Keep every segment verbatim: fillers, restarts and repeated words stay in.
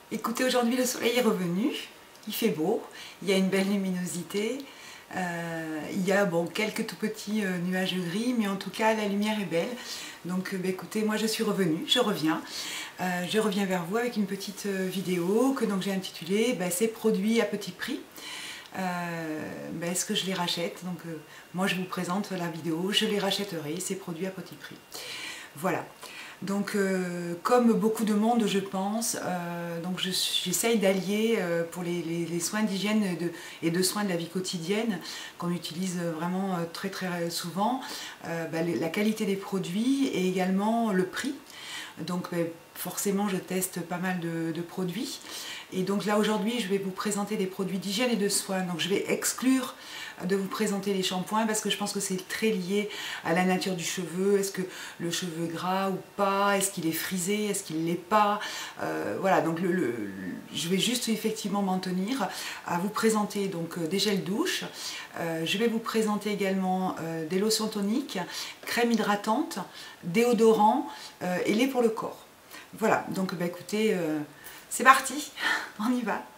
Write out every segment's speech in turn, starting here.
Écoutez, aujourd'hui le soleil est revenu, il fait beau, il y a une belle luminosité, euh, il y a bon, quelques tout petits euh, nuages gris, mais en tout cas la lumière est belle. Donc bah, écoutez, moi je suis revenue, je reviens. Euh, je reviens vers vous avec une petite euh, vidéo que j'ai intitulée bah, « Ces produits à petit prix ». Euh, bah, Est-ce que je les rachète? Donc euh, moi je vous présente la vidéo, je les rachèterai, ces produits à petit prix. Voilà. Donc euh, comme beaucoup de monde je pense, euh, donc j'essaye d'allier euh, pour les, les, les soins d'hygiène et de, et de soins de la vie quotidienne qu'on utilise vraiment euh, très très souvent, euh, bah, la qualité des produits et également le prix. Donc bah, forcément je teste pas mal de, de produits. Et donc là aujourd'hui je vais vous présenter des produits d'hygiène et de soins. Donc je vais exclure de vous présenter les shampoings parce que je pense que c'est très lié à la nature du cheveu. Est-ce que le cheveu est gras ou pas? Est-ce qu'il est frisé? Est-ce qu'il ne l'est pas? euh, Voilà, donc le, le, je vais juste effectivement m'en tenir à vous présenter donc des gels douche. Euh, je vais vous présenter également euh, des lotions toniques, crème hydratante, déodorant euh, et lait pour le corps. Voilà, donc bah, écoutez, euh, c'est parti, on y va.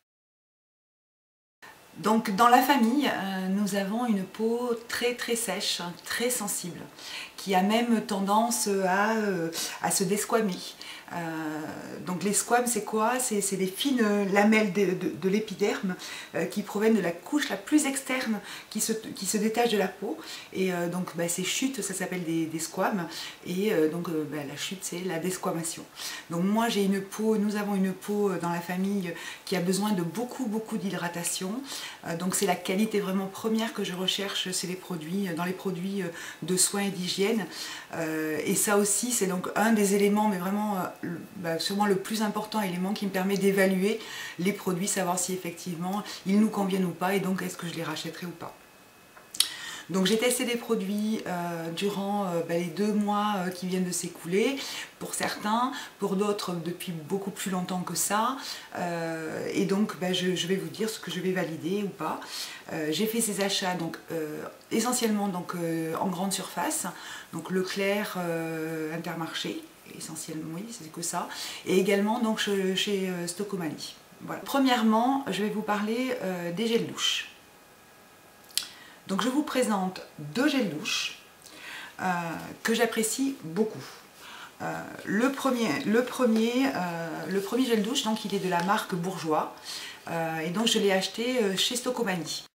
Donc dans la famille, euh, nous avons une peau très très sèche, très sensible, qui a même tendance à, euh, à se desquamer. Euh, donc les squames, c'est quoi? C'est des fines lamelles de, de, de l'épiderme euh, qui proviennent de la couche la plus externe qui se, qui se détache de la peau. Et euh, donc bah, ces chutes, ça s'appelle des, des squames. Et euh, donc euh, bah, la chute, c'est la desquamation. Donc moi j'ai une peau, nous avons une peau dans la famille qui a besoin de beaucoup beaucoup d'hydratation. Euh, donc c'est la qualité vraiment première que je recherche, c'est les produits, dans les produits de soins et d'hygiène. Euh, et ça aussi c'est donc un des éléments, mais vraiment euh, bah, sûrement le plus important élément qui me permet d'évaluer les produits, savoir si effectivement ils nous conviennent ou pas, et donc est-ce que je les rachèterai ou pas. Donc j'ai testé des produits euh, durant euh, bah, les deux mois euh, qui viennent de s'écouler, pour certains, pour d'autres depuis beaucoup plus longtemps que ça. Euh, et donc bah, je, je vais vous dire ce que je vais valider ou pas. Euh, j'ai fait ces achats donc, euh, essentiellement donc, euh, en grande surface, donc Leclerc, euh, Intermarché, essentiellement oui, c'est que ça, et également donc, chez, chez euh, Stocomanie. Voilà. Premièrement, je vais vous parler euh, des gels douche. Donc je vous présente deux gels douche euh, que j'apprécie beaucoup. Euh, le, premier, le, premier, euh, le premier gel douche, donc, il est de la marque Bourjois euh, et donc je l'ai acheté euh, chez Stocomanie.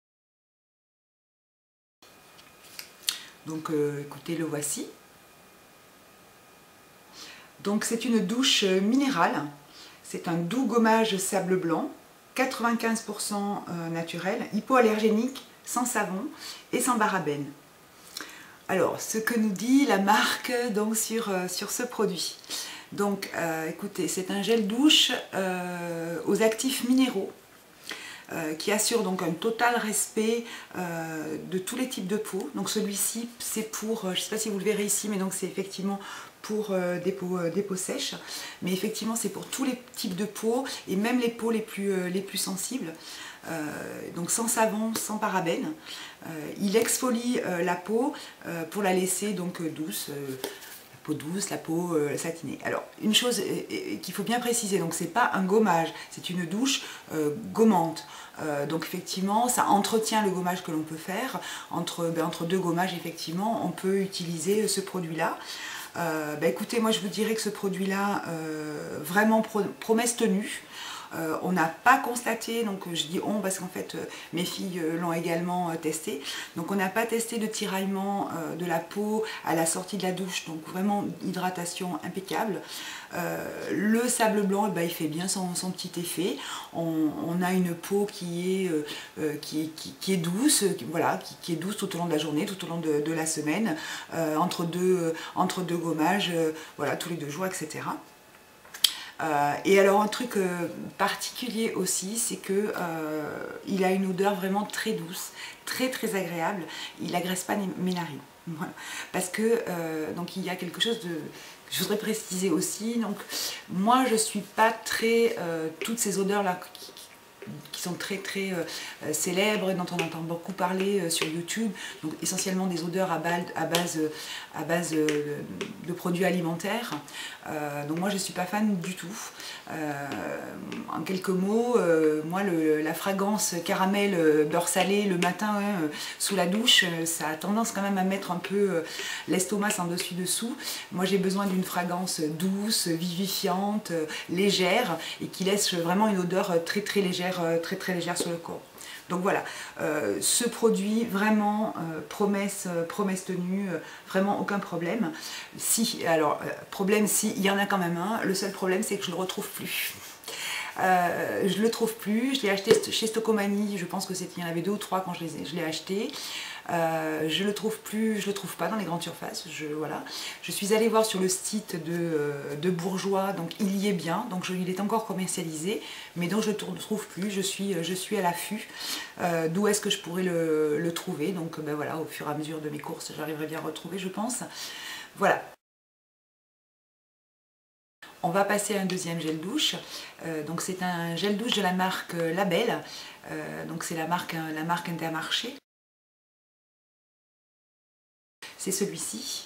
Donc euh, écoutez, le voici. Donc c'est une douche minérale, c'est un doux gommage sable blanc, quatre-vingt-quinze pour cent naturel, hypoallergénique, sans savon et sans parabènes. Alors, ce que nous dit la marque donc, sur, euh, sur ce produit. Donc, euh, écoutez, c'est un gel douche euh, aux actifs minéraux euh, qui assure donc un total respect euh, de tous les types de peau. Donc, celui-ci, c'est pour, je ne sais pas si vous le verrez ici, mais donc c'est effectivement pour euh, des, peaux, euh, des peaux sèches. Mais effectivement, c'est pour tous les types de peau et même les peaux les plus, euh, les plus sensibles. Euh, donc sans savon, sans parabènes. Euh, il exfolie euh, la peau euh, pour la laisser donc douce, euh, la peau douce, la peau euh, satinée. Alors une chose qu'il faut bien préciser, donc c'est pas un gommage, c'est une douche euh, gommante. Euh, donc effectivement, ça entretient le gommage que l'on peut faire. Entre, ben, entre deux gommages, effectivement, on peut utiliser ce produit-là. Euh, ben, écoutez, moi je vous dirais que ce produit-là, euh, vraiment pro promesse tenue. Euh, on n'a pas constaté, donc je dis on parce qu'en fait euh, mes filles euh, l'ont également euh, testé, donc on n'a pas testé de tiraillement euh, de la peau à la sortie de la douche, donc vraiment hydratation impeccable. Euh, le sable blanc, eh ben, il fait bien son, son petit effet. On, on a une peau qui est, euh, euh, qui, qui, qui est douce, qui, voilà, qui, qui est douce tout au long de la journée, tout au long de, de la semaine, euh, entre, deux, euh, entre deux gommages, euh, voilà, tous les deux jours, et cetera. Euh, et alors un truc euh, particulier aussi, c'est que euh, il a une odeur vraiment très douce, très très agréable. Il n'agresse pas mes narines. Voilà. Parce que euh, donc il y a quelque chose de que je voudrais préciser aussi. Donc moi je suis pas très euh, toutes ces odeurs là qui sont très très euh, célèbres, dont on entend beaucoup parler euh, sur YouTube, donc essentiellement des odeurs à base, à base, à base euh, de, de produits alimentaires. Euh, donc moi je ne suis pas fan du tout. Euh, en quelques mots, euh, moi le, la fragrance caramel euh, beurre salé le matin hein, euh, sous la douche, euh, ça a tendance quand même à mettre un peu euh, l'estomac en dessus dessous. Moi j'ai besoin d'une fragrance douce, vivifiante, euh, légère et qui laisse vraiment une odeur très très légère, euh, très très légère sur le corps. Donc voilà, euh, ce produit vraiment euh, promesse, euh, promesse tenue, euh, vraiment aucun problème. Si, alors euh, problème si, il y en a quand même un, le seul problème c'est que je ne le retrouve plus. Euh, je ne le trouve plus, je l'ai acheté chez Stocomanie, je pense que c'était, il y en avait deux ou trois quand je l'ai acheté. Euh, je le trouve plus, je le trouve pas dans les grandes surfaces. Je, voilà. Je suis allée voir sur le site de, euh, de Bourjois, donc il y est bien, donc je, il est encore commercialisé, mais donc je ne le trouve plus. Je suis, je suis à l'affût. Euh, D'où est-ce que je pourrais le, le trouver? Donc ben voilà, au fur et à mesure de mes courses, j'arriverai bien à retrouver, je pense. Voilà. On va passer à un deuxième gel douche. Euh, donc c'est un gel douche de la marque Label. Euh, donc c'est la marque, la marque Intermarché. C'est celui-ci.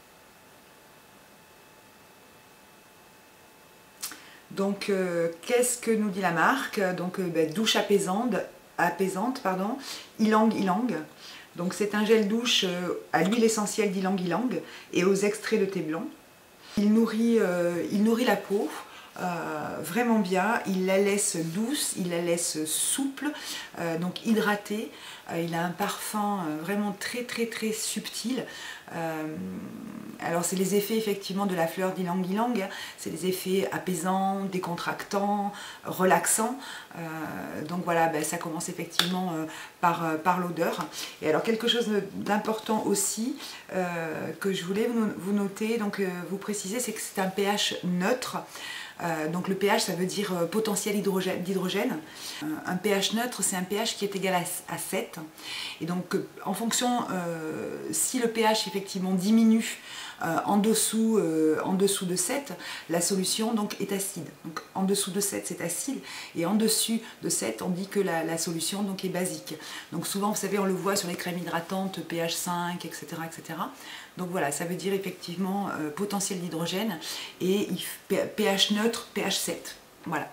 Donc euh, qu'est-ce que nous dit la marque? Donc euh, ben, douche apaisante, apaisante pardon, ylang ylang. Donc c'est un gel douche euh, à l'huile essentielle d'ylang ylang et aux extraits de thé blanc. Il nourrit, euh, il nourrit la peau euh, vraiment bien, il la laisse douce, il la laisse souple, euh, donc hydratée. Euh, il a un parfum euh, vraiment très très très subtil. Euh, alors c'est les effets effectivement de la fleur d'ylang ylang, hein. C'est des effets apaisants, décontractants, relaxants. Euh, donc voilà, ben, ça commence effectivement euh, par, euh, par l'odeur. Et alors quelque chose d'important aussi euh, que je voulais vous, vous noter, donc euh, vous préciser, c'est que c'est un pH neutre. Euh, donc le pH ça veut dire euh, potentiel d'hydrogène. Euh, un pH neutre c'est un pH qui est égal à, à sept. Et donc euh, en fonction, euh, si le pH effectivement diminue euh, en, dessous, euh, en dessous de sept, la solution donc est acide. Donc en dessous de sept c'est acide et en dessus de sept on dit que la, la solution donc est basique. Donc souvent vous savez on le voit sur les crèmes hydratantes pH cinq, et cetera et cetera. Donc voilà, ça veut dire effectivement euh, potentiel d'hydrogène et pH neutre, pH sept. Voilà.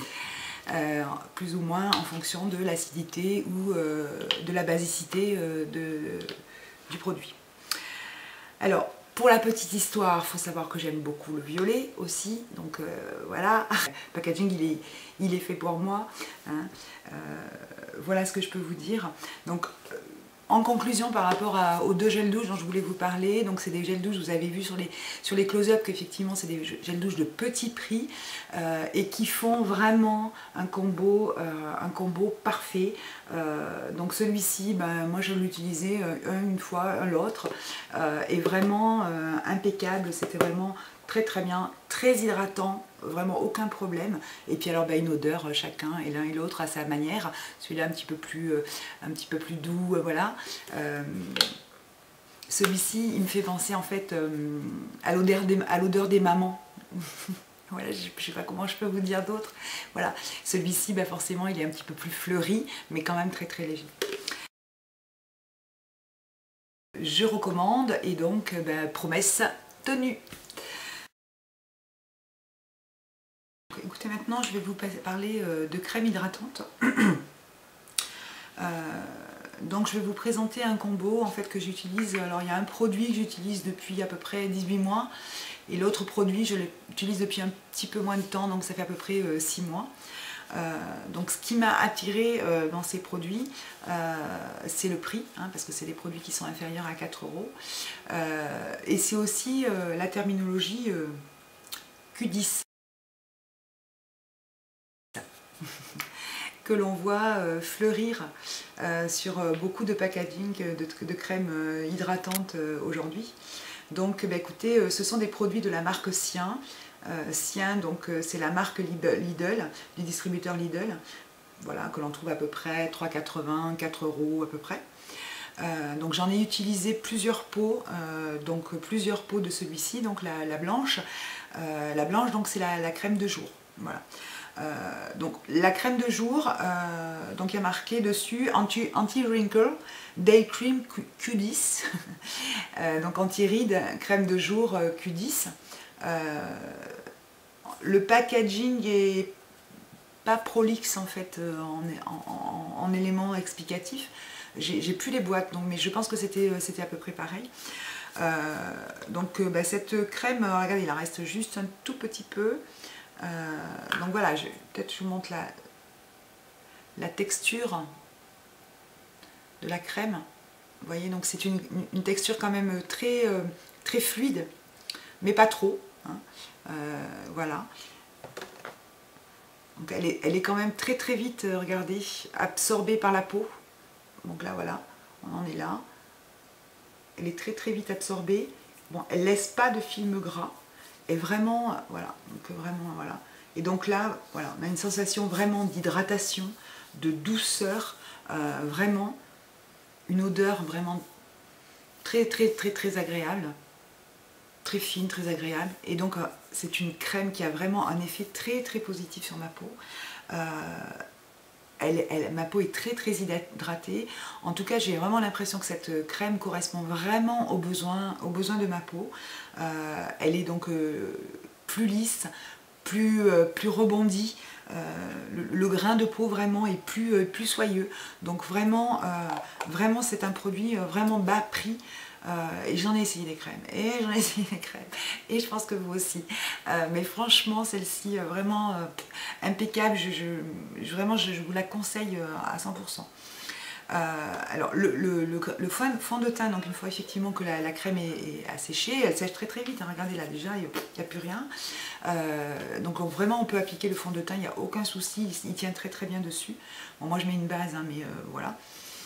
Euh, plus ou moins en fonction de l'acidité ou euh, de la basicité euh, de, du produit. Alors, pour la petite histoire, il faut savoir que j'aime beaucoup le violet aussi, donc euh, voilà. Le packaging il est, il est fait pour moi. Hein. Euh, voilà ce que je peux vous dire. Donc, euh, en conclusion, par rapport à, aux deux gels douches dont je voulais vous parler, donc c'est des gels douches, vous avez vu sur les, sur les close-up qu'effectivement c'est des gels douches de petit prix euh, et qui font vraiment un combo, euh, un combo parfait. Euh, donc celui-ci, ben, moi je l'ai utilisé euh, une fois, l'autre, euh, est vraiment euh, impeccable, c'était vraiment très très bien, très hydratant, vraiment aucun problème. Et puis alors ben, une odeur, chacun et l'un et l'autre à sa manière. Celui-là un petit peu plus, euh, un petit peu plus doux, euh, voilà. Euh, Celui-ci, il me fait penser en fait euh, à l'odeur des, à l'odeur des mamans. Voilà, je ne sais pas comment je peux vous dire d'autre. Voilà, celui-ci, ben, forcément, il est un petit peu plus fleuri, mais quand même très très léger. Je recommande et donc ben, promesse tenue. Écoutez, maintenant je vais vous parler de crème hydratante. euh, donc je vais vous présenter un combo en fait que j'utilise. Alors il y a un produit que j'utilise depuis à peu près dix-huit mois et l'autre produit je l'utilise depuis un petit peu moins de temps, donc ça fait à peu près euh, six mois. Euh, donc ce qui m'a attiré euh, dans ces produits, euh, c'est le prix, hein, parce que c'est des produits qui sont inférieurs à quatre euros. Euh, et c'est aussi euh, la terminologie euh, Q dix. Que l'on voit euh, fleurir euh, sur euh, beaucoup de packaging de, de crèmes euh, hydratantes euh, aujourd'hui. Donc bah, écoutez, euh, ce sont des produits de la marque Sien. Euh, Sien, donc euh, c'est la marque Lidl, Lidl, du distributeur Lidl, voilà, que l'on trouve à peu près trois quatre-vingts, quatre euros à peu près. Euh, donc j'en ai utilisé plusieurs pots, euh, donc plusieurs pots de celui-ci, donc la, la blanche. Euh, la blanche, donc c'est la, la crème de jour. Voilà. Euh, donc la crème de jour, euh, donc il y a marqué dessus anti, anti-wrinkle day cream Q dix, euh, donc anti-rides, crème de jour euh, Q dix. Euh, le packaging est pas prolixe en fait en, en, en, en éléments explicatifs. J'ai plus les boîtes, donc, mais je pense que c'était à peu près pareil. Euh, donc bah, cette crème, regardez, il en reste juste un tout petit peu. Euh, donc voilà, peut-être je vous montre la, la texture de la crème. Vous voyez, donc c'est une, une texture quand même très, euh, très fluide, mais pas trop. Hein. Euh, voilà. Donc elle est, elle est quand même très très vite, euh, regardez, absorbée par la peau. Donc là voilà, on en est là. Elle est très très vite absorbée. Bon, elle laisse pas de film gras. Et vraiment, voilà, donc vraiment, voilà. Et donc là, voilà, on a une sensation vraiment d'hydratation, de douceur, euh, vraiment, une odeur vraiment très très très très agréable, très fine, très agréable. Et donc, euh, c'est une crème qui a vraiment un effet très très positif sur ma peau. Euh, Elle, elle, ma peau est très très hydratée. En tout cas, j'ai vraiment l'impression que cette crème correspond vraiment aux besoins, aux besoins de ma peau. Euh, elle est donc euh, plus lisse, plus, euh, plus rebondie. Euh, le, le grain de peau vraiment est plus, euh, plus soyeux. Donc vraiment, euh, vraiment c'est un produit vraiment bas prix. Euh, et j'en ai essayé des crèmes, et j'en ai essayé des crèmes, et je pense que vous aussi. Euh, mais franchement, celle-ci, euh, vraiment euh, impeccable, je, je, je, vraiment je, je vous la conseille euh, à cent pour cent. Euh, alors le, le, le, le fond, fond de teint, donc une fois effectivement que la, la crème est, est asséchée, elle sèche très très vite, hein, regardez là déjà, il n'y a plus rien. Euh, donc on, vraiment on peut appliquer le fond de teint, il n'y a aucun souci, il, il tient très très bien dessus. Bon, moi je mets une base, hein, mais euh, voilà.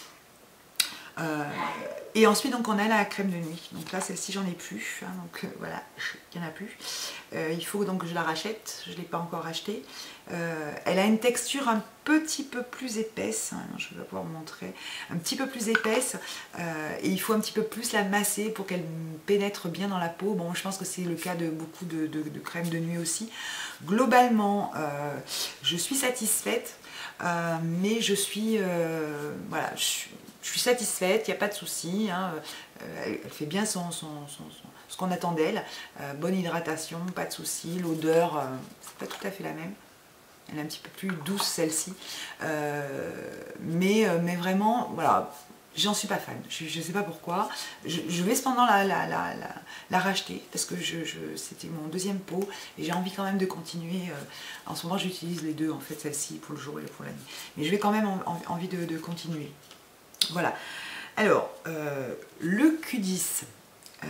Euh, et ensuite donc on a la crème de nuit, donc là celle-ci j'en ai plus, hein, donc euh, voilà, il n'y en a plus. Euh, il faut donc que je la rachète, je ne l'ai pas encore achetée. Euh, elle a une texture un petit peu plus épaisse, hein, je vais pouvoir vous montrer, un petit peu plus épaisse, euh, et il faut un petit peu plus la masser pour qu'elle pénètre bien dans la peau. Bon, je pense que c'est le cas de beaucoup de, de, de crèmes de nuit aussi. Globalement, euh, je suis satisfaite, euh, mais je suis, euh, voilà, je, je suis satisfaite, il n'y a pas de souci, hein, elle, elle fait bien son, son, son, son ce qu'on attend d'elle, euh, bonne hydratation, pas de souci, l'odeur, euh, c'est pas tout à fait la même. Elle est un petit peu plus douce celle-ci, euh, mais, euh, mais vraiment, voilà, j'en suis pas fan, je ne sais pas pourquoi. Je, je vais cependant la, la, la, la, la racheter, parce que je, je, c'était mon deuxième pot, et j'ai envie quand même de continuer. Euh, en ce moment j'utilise les deux, en fait, celle-ci pour le jour et pour la nuit. Mais je vais quand même en, en, envie de, de continuer. Voilà. Alors, euh, le Q dix, euh,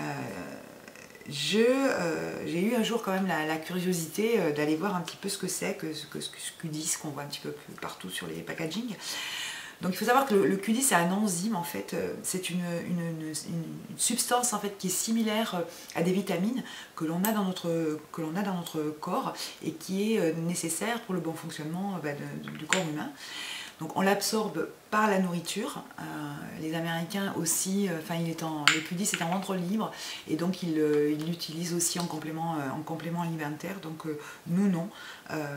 j'ai euh, eu un jour quand même la, la curiosité euh, d'aller voir un petit peu ce que c'est que, que ce Q dix qu'on voit un petit peu plus partout sur les packaging. Donc il faut savoir que le, le Q dix c'est un enzyme en fait, c'est une, une, une, une substance en fait qui est similaire à des vitamines que l'on a dans notre que l'on a dans notre corps et qui est nécessaire pour le bon fonctionnement bah, de, du corps humain. Donc on l'absorbe par la nourriture, euh, les Américains aussi, enfin euh, il est en, le Q dix est en vente libre et donc ils euh, il l'utilisent aussi en complément, euh, en complément alimentaire, donc euh, nous non. Euh,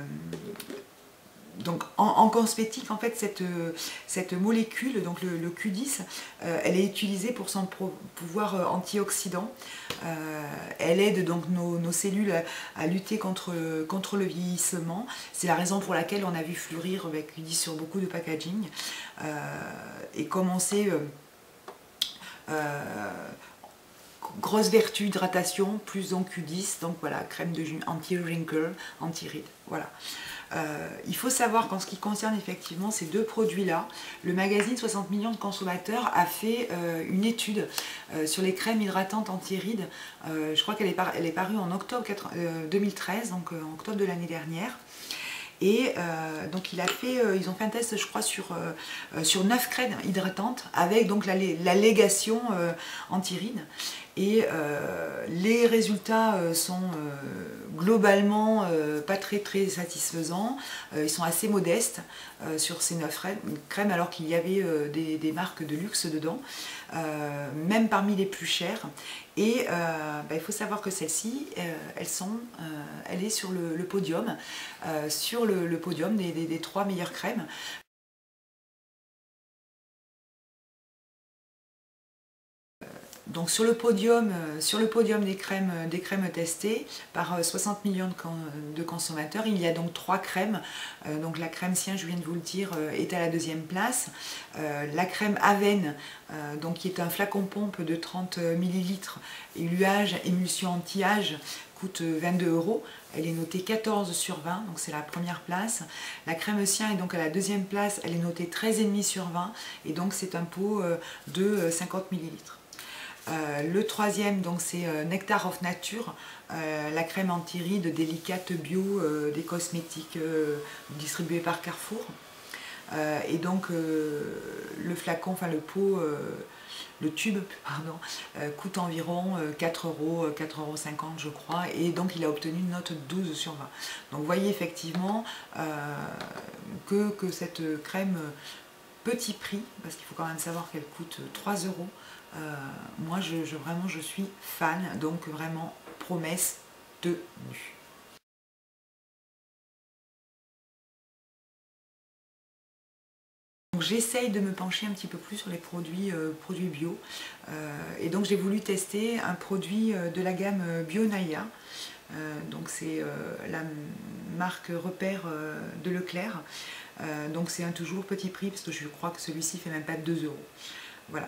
donc en, en cosmétique en fait cette, cette molécule, donc le, le Q dix, euh, elle est utilisée pour son pouvoir antioxydant. Euh, elle aide donc nos, nos cellules à, à lutter contre, contre le vieillissement. C'est la raison pour laquelle on a vu fleurir avec Q dix sur beaucoup de packaging. Euh, et comme on sait, euh, euh, grosse vertu, hydratation, plus donc Q dix, donc voilà, crème de anti-wrinkle, anti-rides, voilà. Euh, il faut savoir qu'en ce qui concerne effectivement ces deux produits-là, le magazine soixante millions de consommateurs a fait euh, une étude euh, sur les crèmes hydratantes anti-rides. Euh, je crois qu'elle est, par, elle est parue en octobre deux mille treize, donc euh, en octobre de l'année dernière. Et euh, donc il a fait, euh, ils ont fait un test je crois sur, euh, sur neuf crèmes hydratantes avec donc l'allégation euh, anti-rides. Et euh, les résultats euh, sont euh, globalement euh, pas très très satisfaisants, euh, ils sont assez modestes euh, sur ces neuf crèmes alors qu'il y avait euh, des, des marques de luxe dedans. euh, même parmi les plus chères. Et euh, bah, il faut savoir que celles-ci, euh, elles sont, euh, elle est sur le, le podium, euh, sur le, le podium des, des, des trois meilleures crèmes. Donc sur le podium, sur le podium des crèmes, des crèmes testées par soixante millions de consommateurs, il y a donc trois crèmes. Donc la crème Sien, je viens de vous le dire, est à la deuxième place. La crème Aven, donc qui est un flacon pompe de trente millilitres, éluage, émulsion anti-âge, coûte vingt-deux euros. Elle est notée quatorze sur vingt, donc c'est la première place. La crème Sien est donc à la deuxième place, elle est notée treize virgule cinq sur vingt, et donc c'est un pot de cinquante millilitres. Euh, le troisième, donc c'est euh, Nectar of Nature, euh, la crème anti-rides délicate bio euh, des cosmétiques euh, distribuée par Carrefour. Euh, et donc euh, le flacon, enfin le pot, euh, le tube, pardon, euh, coûte environ euh, quatre euros, quatre euros cinquante je crois, et donc il a obtenu une note douze sur vingt. Donc vous voyez effectivement euh, que, que cette crème, petit prix, parce qu'il faut quand même savoir qu'elle coûte trois euros, Euh, moi je, je, vraiment je suis fan, donc vraiment promesse tenue. J'essaye de me pencher un petit peu plus sur les produits, euh, produits bio, euh, et donc j'ai voulu tester un produit de la gamme Bionaya. Euh, donc c'est euh, la marque repère euh, de Leclerc, euh, donc c'est un toujours petit prix parce que je crois que celui-ci fait même pas deux euros. Voilà.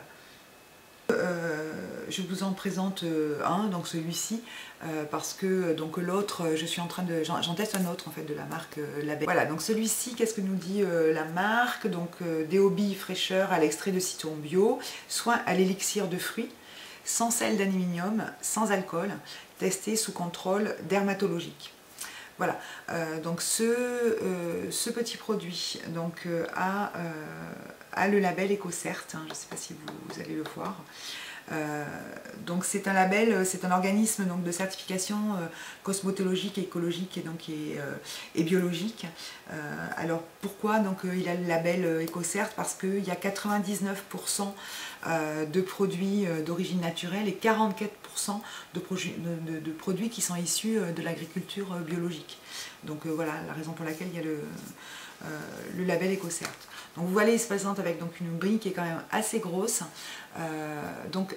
Euh, je vous en présente un, donc celui-ci, euh, parce que donc l'autre, je suis en train de, j'en teste un autre en fait de la marque euh, Label. Voilà, donc celui-ci, qu'est-ce que nous dit euh, la marque? Donc euh, déobi fraîcheur à l'extrait de citron bio, soin à l'élixir de fruits, sans sel d'aluminium, sans alcool, testé sous contrôle dermatologique. Voilà, euh, donc ce, euh, ce petit produit donc, euh, a, euh, a le label EcoCert, hein, je ne sais pas si vous, vous allez le voir. Euh, donc c'est un label, c'est un organisme donc, de certification euh, cosmétologique, écologique et, donc, et, euh, et biologique. Euh, alors pourquoi donc, euh, il a le label euh, EcoCert? Parce qu'il y a quatre-vingt-dix-neuf pour cent euh, de produits euh, d'origine naturelle et quarante-quatre pour cent de, de, de, de produits qui sont issus euh, de l'agriculture euh, biologique. Donc euh, voilà la raison pour laquelle il y a le, euh, le label EcoCert. Donc vous voyez, il se présente avec donc, une brille qui est quand même assez grosse. Euh, donc,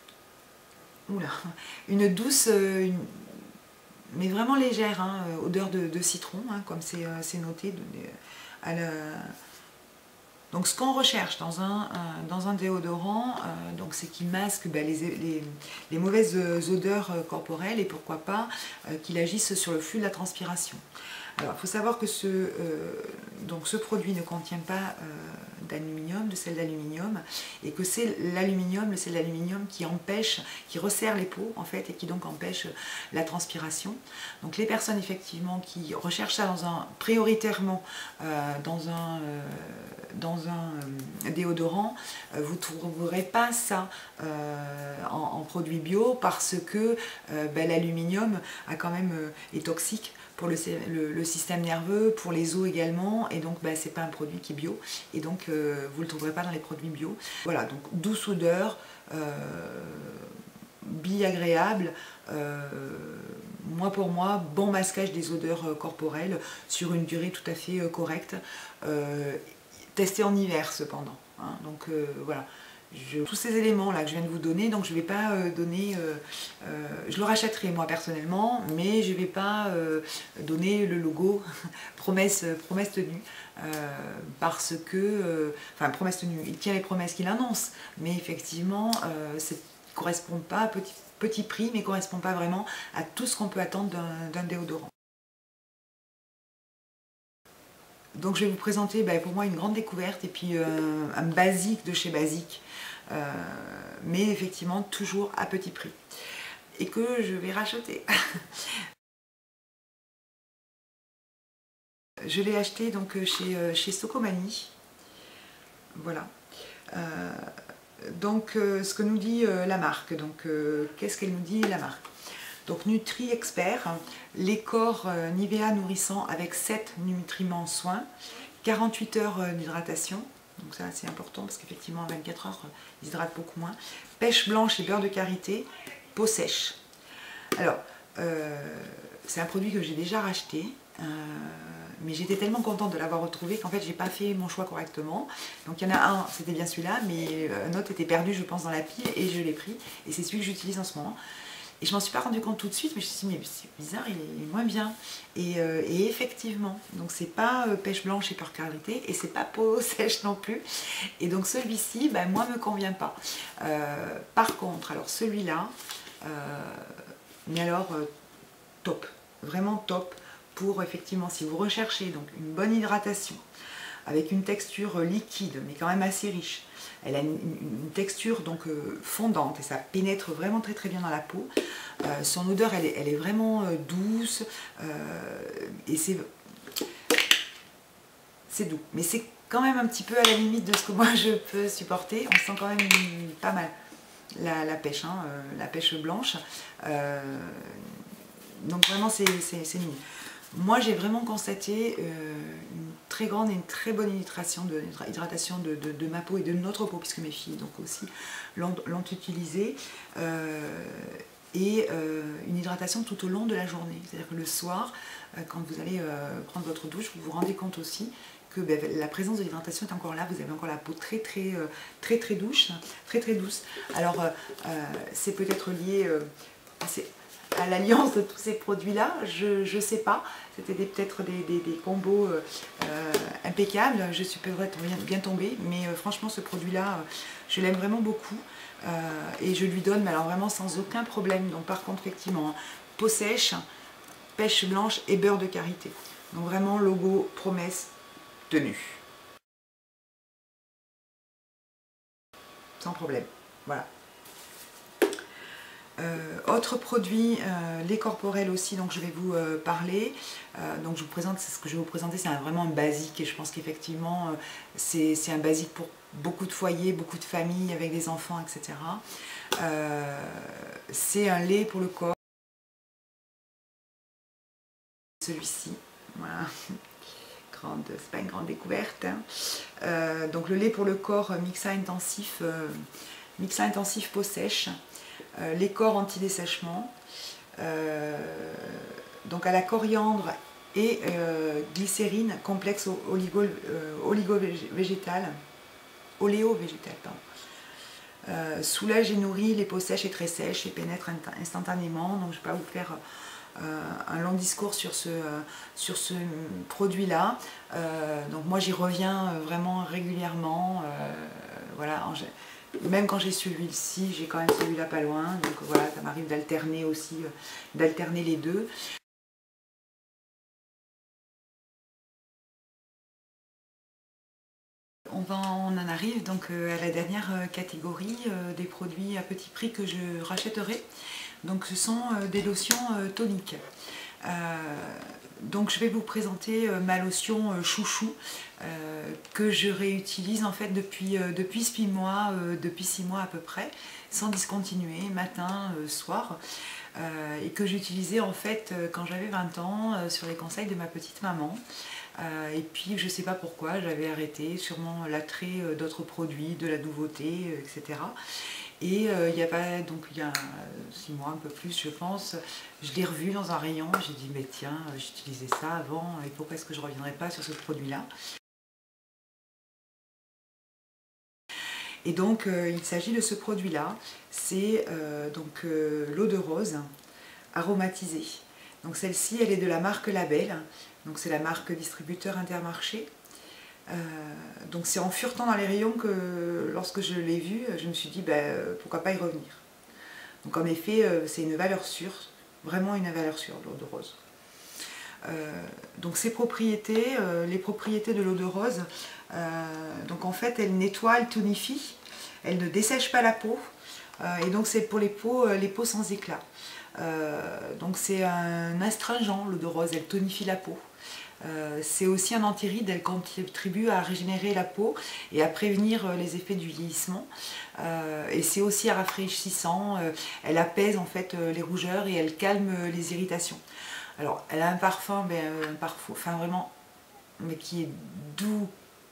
oula, une douce, euh, une, mais vraiment légère, hein, odeur de, de citron, hein, comme c'est euh, noté. De, de, à la... Donc ce qu'on recherche dans un, euh, dans un déodorant, euh, donc c'est qu'il masque bah, les, les, les mauvaises odeurs corporelles et pourquoi pas euh, qu'il agisse sur le flux de la transpiration. Alors il faut savoir que ce, euh, donc, ce produit ne contient pas euh, d'aluminium, de sel d'aluminium, et que c'est l'aluminium, le sel d'aluminium qui empêche, qui resserre les peaux en fait, et qui donc empêche la transpiration. Donc les personnes effectivement qui recherchent ça dans un, prioritairement euh, dans un, euh, dans un euh, déodorant, euh, vous ne trouverez pas ça euh, en, en produit bio parce que euh, ben, l'aluminium a quand même euh, est toxique pour le, le, le système nerveux, pour les os également, et donc bah, c'est pas un produit qui est bio, et donc euh, vous le trouverez pas dans les produits bio. Voilà, donc douce odeur, euh, bille agréable, euh, moi pour moi, bon masquage des odeurs corporelles sur une durée tout à fait euh, correcte, euh, testé en hiver cependant, hein, donc euh, voilà. Je, tous ces éléments là que je viens de vous donner, donc je ne vais pas euh, donner, euh, euh, je le rachèterai moi personnellement, mais je ne vais pas euh, donner le logo promesse, promesse tenue, euh, parce que, euh, enfin promesse tenue, il tient les promesses qu'il annonce, mais effectivement euh, ça ne correspond pas à petit, petit prix, mais ne correspond pas vraiment à tout ce qu'on peut attendre d'un déodorant. Donc je vais vous présenter ben, pour moi une grande découverte et puis euh, un basique de chez Basique, euh, mais effectivement toujours à petit prix et que je vais racheter. Je l'ai acheté donc chez, chez Socomani, voilà. Euh, donc euh, ce que nous dit euh, la marque, donc euh, qu'est-ce qu'elle nous dit la marque? Donc Nutri Expert, les corps euh, Nivea nourrissant avec sept nutriments soins, quarante-huit heures d'hydratation, Donc ça c'est important parce qu'effectivement à vingt-quatre heures, il hydrate beaucoup moins. Pêche blanche et beurre de karité, peau sèche. Alors, euh, c'est un produit que j'ai déjà racheté. Euh, mais j'étais tellement contente de l'avoir retrouvé qu'en fait j'ai pas fait mon choix correctement. Donc il y en a un, c'était bien celui-là, mais un autre était perdu je pense dans la pile et je l'ai pris. Et c'est celui que j'utilise en ce moment. Et je m'en suis pas rendu compte tout de suite, mais je me suis dit mais c'est bizarre, il est moins bien. Et, euh, et effectivement, donc c'est pas euh, pêche blanche et beurre karité et c'est pas peau sèche non plus. Et donc celui-ci, ben, moi me convient pas. Euh, par contre, alors celui-là, euh, mais alors euh, top, vraiment top. Pour effectivement, si vous recherchez donc une bonne hydratation, avec une texture liquide, mais quand même assez riche, elle a une, une texture donc euh, fondante et ça pénètre vraiment très très bien dans la peau. Euh, son odeur, elle est, elle est vraiment euh, douce euh, et c'est c'est doux, mais c'est quand même un petit peu à la limite de ce que moi je peux supporter. On sent quand même une, pas mal la, la pêche, hein, euh, la pêche blanche. Euh, donc vraiment, c'est mignon. Moi, j'ai vraiment constaté euh, une très grande et une très bonne hydratation de, hydratation de, de, de ma peau et de notre peau, puisque mes filles donc aussi l'ont utilisé, euh, et euh, une hydratation tout au long de la journée. C'est-à-dire que le soir, euh, quand vous allez euh, prendre votre douche, vous vous rendez compte aussi que ben, la présence de l'hydratation est encore là. Vous avez encore la peau très très euh, très très douce, très très douce. Alors, euh, euh, c'est peut-être lié euh, à ces à l'alliance de tous ces produits-là, je ne sais pas. C'était peut-être des, des, des combos euh, impeccables, je suis peut-être bien, bien tombée, mais euh, franchement ce produit-là, euh, je l'aime vraiment beaucoup euh, et je lui donne, mais alors vraiment sans aucun problème. Donc par contre, effectivement, peau sèche, pêche blanche et beurre de karité. Donc vraiment logo, promesse, tenue. Sans problème, voilà. Euh, autre produit, euh, lait corporel aussi, donc je vais vous euh, parler. Euh, donc je vous présente, ce que je vais vous présenter, c'est vraiment un basique et je pense qu'effectivement euh, c'est un basique pour beaucoup de foyers, beaucoup de familles avec des enfants, et cetera. Euh, c'est un lait pour le corps. Celui-ci, voilà. C'est pas une grande découverte. Hein. Euh, donc le lait pour le corps Mixa intensif, euh, Mixa intensif peau sèche. Euh, les corps anti-dessèchement, euh, donc à la coriandre et euh, glycérine complexe oligo-végétal, euh, oléo-végétal, pardon. Euh, soulage et nourrit les peaux sèches et très sèches et pénètre instantanément. Donc je ne vais pas vous faire euh, un long discours sur ce, euh, sur ce produit-là. Euh, donc moi j'y reviens vraiment régulièrement. Euh, voilà. En, Même quand j'ai celui-ci, j'ai quand même celui-là pas loin, donc voilà, ça m'arrive d'alterner aussi, euh, d'alterner les deux. On, va, on en arrive donc euh, à la dernière euh, catégorie euh, des produits à petit prix que je rachèterai. Donc ce sont euh, des lotions euh, toniques. Euh, donc je vais vous présenter euh, ma lotion euh, chouchou euh, que je réutilise en fait depuis, euh, depuis six mois, euh, depuis six mois à peu près, sans discontinuer, matin, euh, soir, euh, et que j'utilisais en fait euh, quand j'avais vingt ans euh, sur les conseils de ma petite maman. Euh, et puis je ne sais pas pourquoi j'avais arrêté, sûrement l'attrait euh, d'autres produits, de la nouveauté, euh, et cetera. Et euh, il y a pas, donc il y a six mois, un peu plus je pense, je l'ai revu dans un rayon, j'ai dit mais tiens, j'utilisais ça avant et pourquoi est-ce que je ne reviendrai pas sur ce produit-là? Et donc euh, il s'agit de ce produit-là, c'est euh, donc euh, l'eau de rose aromatisée. Donc celle-ci elle est de la marque Label, donc c'est la marque distributeur Intermarché. Euh, donc c'est en furetant dans les rayons que lorsque je l'ai vu, je me suis dit ben, pourquoi pas y revenir. Donc en effet c'est une valeur sûre, vraiment une valeur sûre l'eau de rose. Euh, donc ces propriétés, euh, les propriétés de l'eau de rose, euh, donc en fait elle nettoie, elle tonifie, elle ne dessèche pas la peau euh, et donc c'est pour les peaux, les peaux sans éclat. Euh, donc c'est un astringent, l'eau de rose, elle tonifie la peau. Euh, c'est aussi un antiride, elle contribue à régénérer la peau et à prévenir les effets du vieillissement. Euh, et c'est aussi rafraîchissant, euh, elle apaise en fait les rougeurs et elle calme les irritations. Alors elle a un parfum, ben, un parfum enfin, vraiment, mais qui est doux,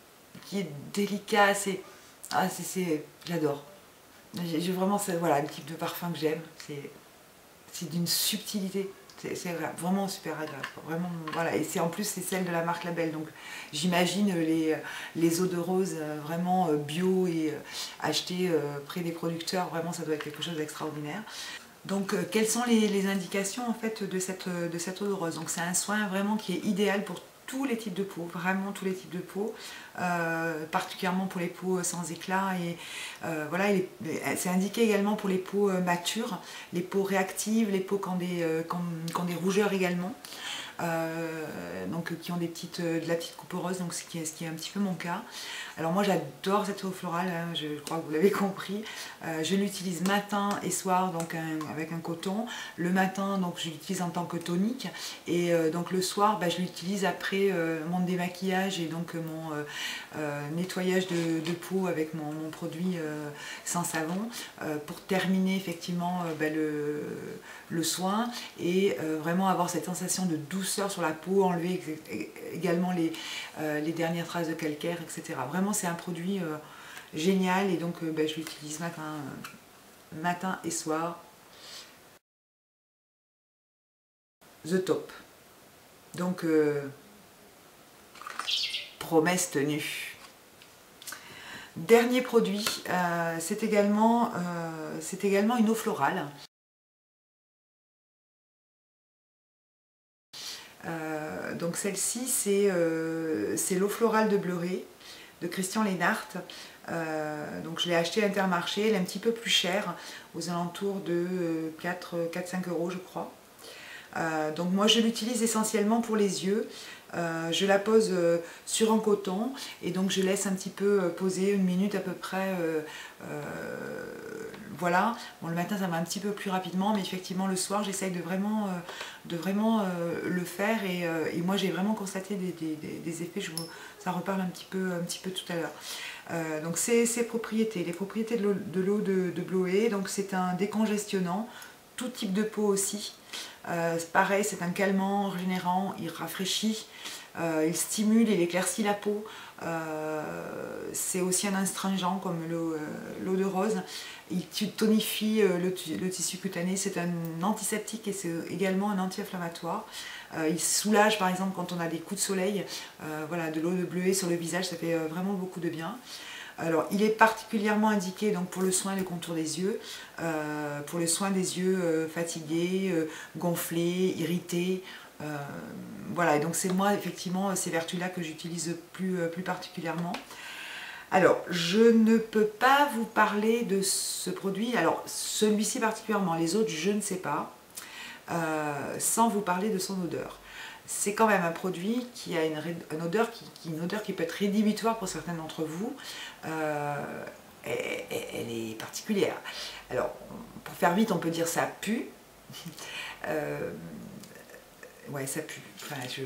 qui est délicat, c'est... Ah, c'est... J'adore. J'ai vraiment, voilà, le type de parfum que j'aime, c'est d'une subtilité. C'est vraiment super agréable, vraiment, voilà. Et c'est en plus c'est celle de la marque Label, donc j'imagine les, les eaux de rose vraiment bio et achetées près des producteurs, vraiment ça doit être quelque chose d'extraordinaire. Donc quelles sont les, les indications en fait de cette, de cette eau de rose? Donc c'est un soin vraiment qui est idéal pour tous les types de peau, vraiment tous les types de peau, euh, particulièrement pour les peaux sans éclat, et euh, voilà, c'est indiqué également pour les peaux matures, les peaux réactives, les peaux qui ont des, euh, qui ont, qui ont des rougeurs également, euh, donc qui ont des petites, de la petite coupe rose, donc ce qui, est, ce qui est un petit peu mon cas. Alors moi j'adore cette eau florale, hein, je crois que vous l'avez compris. Euh, je l'utilise matin et soir, donc un, avec un coton. Le matin, donc je l'utilise en tant que tonique, et euh, donc le soir, bah, je l'utilise après euh, mon démaquillage et donc mon euh, euh, nettoyage de, de peau avec mon, mon produit euh, sans savon, euh, pour terminer effectivement euh, bah, le, le soin, et euh, vraiment avoir cette sensation de douceur sur la peau, enlever également les, euh, les dernières traces de calcaire, et cetera. Vraiment c'est un produit euh, génial, et donc euh, bah, je l'utilise matin, euh, matin et soir. The top. Donc euh, promesse tenue. Dernier produit, euh, c'est également, euh, c'est également une eau florale. Euh, donc celle-ci, c'est euh, l'eau florale de Bleuret, de Christian Lénart. Euh, donc je l'ai acheté à Intermarché, elle est un petit peu plus chère, aux alentours de quatre à cinq euros je crois. Euh, donc moi je l'utilise essentiellement pour les yeux. Euh, je la pose euh, sur un coton, et donc je laisse un petit peu euh, poser une minute à peu près, euh, euh, voilà. Bon, le matin ça va un petit peu plus rapidement, mais effectivement le soir j'essaye de vraiment, euh, de vraiment euh, le faire, et, euh, et moi j'ai vraiment constaté des, des, des effets, je vous, ça reparle un petit peu, un petit peu tout à l'heure. Euh, donc ces, ces propriétés, les propriétés de l'eau de, de Bleuet, donc c'est un décongestionnant, tout type de peau aussi. Euh, pareil, c'est un calmant, régénérant, il rafraîchit, euh, il stimule, il éclaircit la peau. Euh, c'est aussi un astringent comme l'eau euh, de rose. Il tonifie euh, le, le tissu cutané, c'est un antiseptique et c'est également un anti-inflammatoire. Euh, il soulage par exemple quand on a des coups de soleil, euh, voilà, de l'eau de Bleuet sur le visage, ça fait euh, vraiment beaucoup de bien. Alors, il est particulièrement indiqué donc, pour le soin et le contour des yeux, euh, pour le soin des yeux euh, fatigués, euh, gonflés, irrités. Euh, voilà, et donc c'est moi effectivement ces vertus-là que j'utilise plus, euh, plus particulièrement. Alors, je ne peux pas vous parler de ce produit, alors celui-ci particulièrement, les autres je ne sais pas, euh, sans vous parler de son odeur. C'est quand même un produit qui a une, une, odeur qui, qui, une odeur qui peut être rédhibitoire pour certains d'entre vous. Euh, elle, elle est particulière. Alors, pour faire vite, on peut dire ça pue. euh, ouais, ça pue. Enfin, je,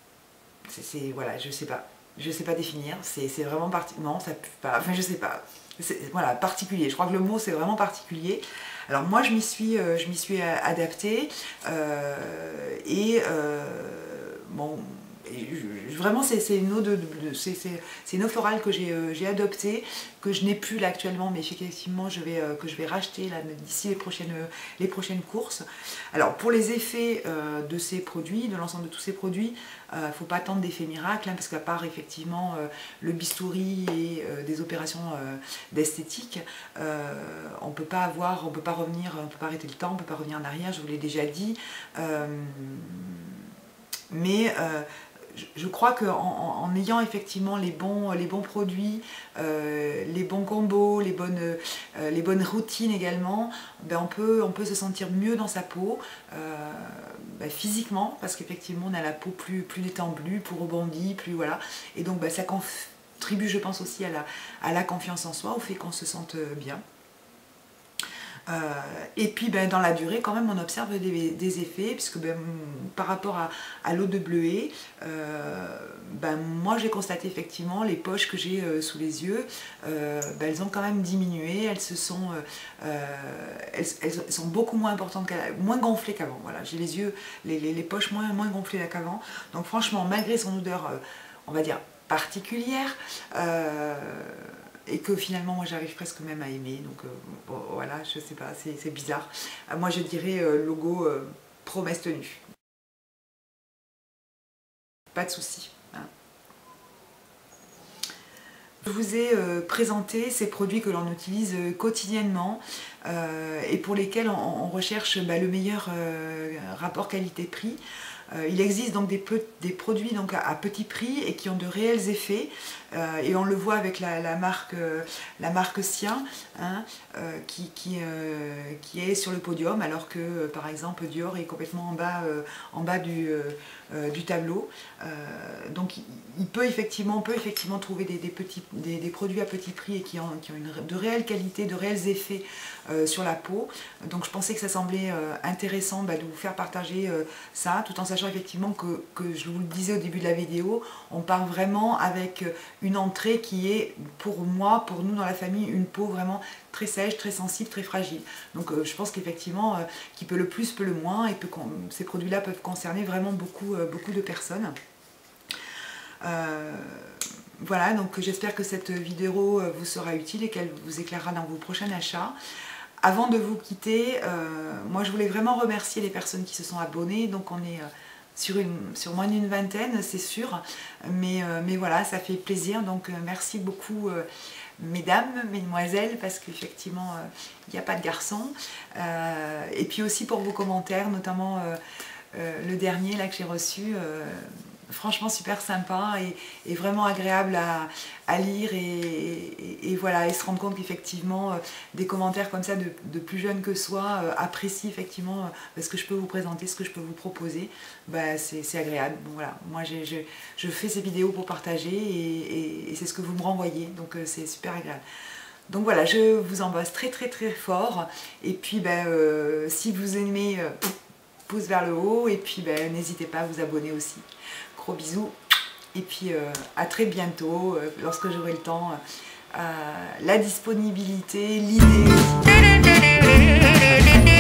c'est, voilà, je sais pas. Je sais pas définir. C'est vraiment parti. Non, ça pue pas. Enfin, je sais pas. Voilà, particulier. Je crois que le mot c'est vraiment particulier. Alors moi, je m'y suis, euh, je m'y suis adaptée euh, et euh, bon, vraiment c'est une eau de, de c'est une eau florale que j'ai euh, j'ai adoptée, que je n'ai plus là actuellement, mais effectivement je vais, euh, que je vais racheter d'ici les prochaines, les prochaines courses. Alors pour les effets euh, de ces produits, de l'ensemble de tous ces produits, il euh, ne faut pas attendre d'effets miracles, hein, parce qu'à part effectivement euh, le bistouri et euh, des opérations euh, d'esthétique, euh, on ne peut pas avoir, on peut pas revenir, on ne peut pas arrêter le temps, on ne peut pas revenir en arrière, je vous l'ai déjà dit. Euh, mais euh, je crois qu'en en, en ayant effectivement les bons, les bons produits, euh, les bons combos, les bonnes, euh, les bonnes routines également, ben on, peut, on peut se sentir mieux dans sa peau, euh, ben physiquement, parce qu'effectivement on a la peau plus, plus détendue, plus rebondie, plus voilà, et donc ben ça contribue je pense aussi à la, à la confiance en soi, au fait qu'on se sente bien. Euh, et puis ben, dans la durée quand même on observe des, des effets, puisque ben, par rapport à, à l'eau de Bleuet, euh, ben, moi j'ai constaté effectivement les poches que j'ai euh, sous les yeux, euh, ben, elles ont quand même diminué, elles se sont, euh, elles, elles sont beaucoup moins importantes, moins gonflées qu'avant. Voilà, j'ai les yeux, les, les, les poches moins, moins gonflées qu'avant. Donc franchement, malgré son odeur, euh, on va dire particulière euh, et que finalement moi j'arrive presque même à aimer, donc euh, bon, voilà, je sais pas, c'est bizarre. Euh, moi je dirais euh, logo euh, promesse tenue. Pas de souci. Hein. Je vous ai euh, présenté ces produits que l'on utilise euh, quotidiennement euh, et pour lesquels on, on recherche bah, le meilleur euh, rapport qualité-prix. Euh, il existe donc des, des produits donc à, à petit prix et qui ont de réels effets euh, et on le voit avec la, la marque, euh, la marque Sien hein, euh, qui, qui, euh, qui est sur le podium alors que euh, par exemple Dior est complètement en bas, euh, en bas du, euh, euh, du tableau. Euh, donc il, il peut effectivement, on peut effectivement trouver des, des, petits, des, des produits à petit prix et qui ont, qui ont une, de réelles qualités, de réels effets euh, sur la peau. Donc je pensais que ça semblait euh, intéressant bah, de vous faire partager euh, ça tout en sachant effectivement que, que je vous le disais au début de la vidéo, on part vraiment avec une entrée qui est pour moi, pour nous dans la famille, une peau vraiment très sèche, très sensible, très fragile. Donc euh, je pense qu'effectivement, euh, qui peut le plus, peut le moins, et peut, ces produits-là peuvent concerner vraiment beaucoup, euh, beaucoup de personnes. Euh, voilà, donc j'espère que cette vidéo vous sera utile et qu'elle vous éclairera dans vos prochains achats. Avant de vous quitter, euh, moi je voulais vraiment remercier les personnes qui se sont abonnées, donc on est... Euh, Sur, une, sur moins d'une vingtaine, c'est sûr, mais, euh, mais voilà, ça fait plaisir, donc euh, merci beaucoup euh, mesdames, mesdemoiselles, parce qu'effectivement, il euh, n'y a pas de garçons, euh, et puis aussi pour vos commentaires, notamment euh, euh, le dernier là que j'ai reçu, euh, franchement super sympa et, et vraiment agréable à, à lire et, et, et voilà, et se rendre compte qu'effectivement euh, des commentaires comme ça de, de plus jeunes que soi euh, apprécient effectivement euh, ce que je peux vous présenter, ce que je peux vous proposer, bah, c'est agréable. Bon, voilà, moi je, je, je fais ces vidéos pour partager et, et, et c'est ce que vous me renvoyez, donc euh, c'est super agréable. Donc voilà, je vous embrasse très très très fort et puis ben, euh, si vous aimez, euh, pouce vers le haut et puis ben, n'hésitez pas à vous abonner aussi. Gros bisous et puis euh, à très bientôt euh, lorsque j'aurai le temps, euh, la disponibilité, l'idée.